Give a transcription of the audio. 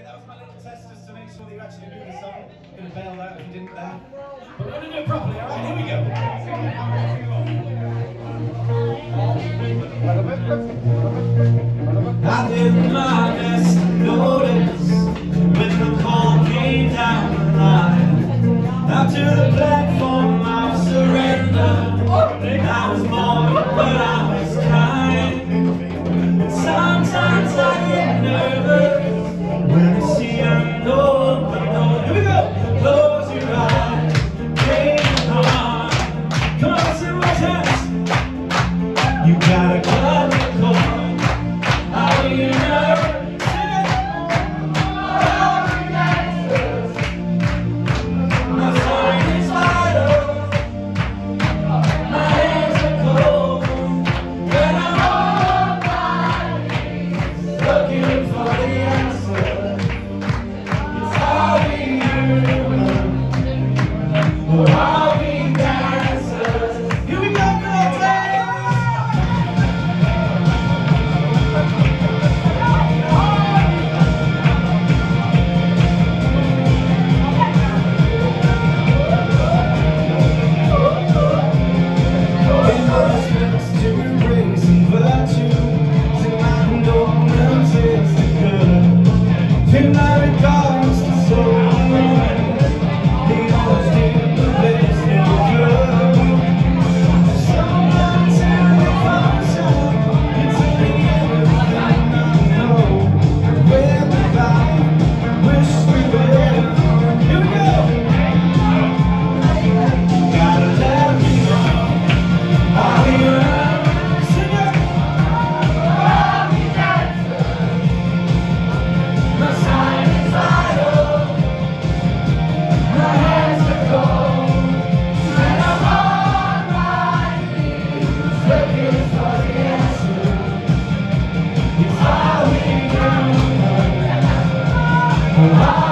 that was my little test just to make sure that you actually knew the song. I'm going to bail out if you didn't there. But we're going to do it properly, alright? Here we go. I did my best to notice when the call came down the line. After the platform I was surrendered. I was born, but I was kind. And sometimes I get nervous when I see I know. Here we go! Close your eyes, take your heart. Come on, let's see what's next. You gotta cut the cord. How do you know? Wow.